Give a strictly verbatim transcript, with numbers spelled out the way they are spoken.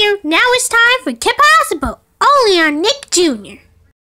Now it's time for Kip Possible, only on Nick Junior